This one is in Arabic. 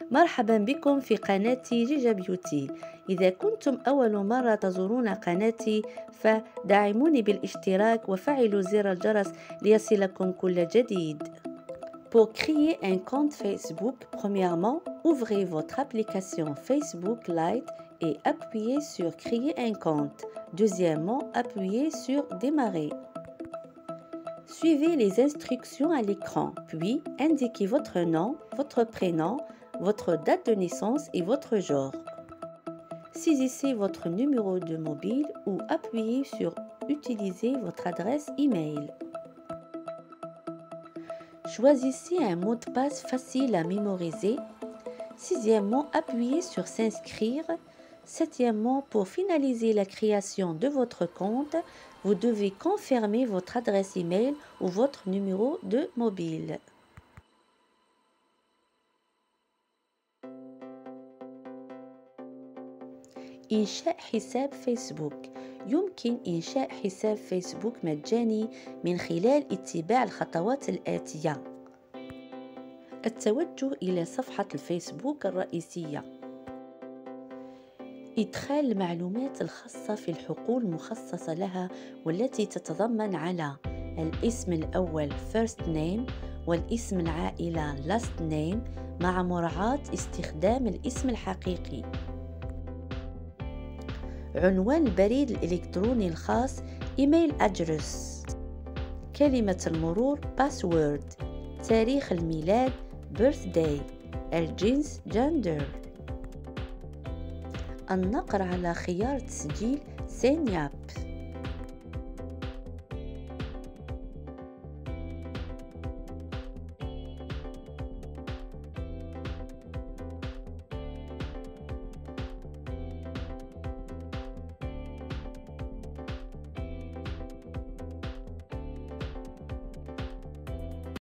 مرحبا بكم في قناتي جيجا بيوتي. إذا كنتم أول مرة تزورون قناتي فدعموني بالاشتراك وفعلوا زر الجرس ليصلكم كل جديد. Pour créer un compte Facebook, premièrement, ouvrez votre application Facebook Lite et appuyez sur Créer un compte. Deuxièmement, appuyez sur Démarrer. Suivez les instructions à l'écran, puis indiquez votre nom, votre prénom, votre date de naissance et votre genre. Saisissez votre numéro de mobile ou appuyez sur Utiliser votre adresse email. Choisissez un mot de passe facile à mémoriser. Sixièmement, appuyez sur S'inscrire. Septièmement, pour finaliser la création de votre compte, vous devez confirmer votre adresse email ou votre numéro de mobile. إنشاء حساب فيسبوك. يمكن إنشاء حساب فيسبوك مجاني من خلال اتباع الخطوات الآتية: التوجه إلى صفحة الفيسبوك الرئيسية، إدخال المعلومات الخاصة في الحقول المخصصة لها والتي تتضمن على الاسم الأول first name والاسم العائلة last name مع مراعاة استخدام الاسم الحقيقي، عنوان البريد الإلكتروني الخاص إيميل أدرس، كلمة المرور password، تاريخ الميلاد birthday، الجنس gender، النقر على خيار تسجيل sign up.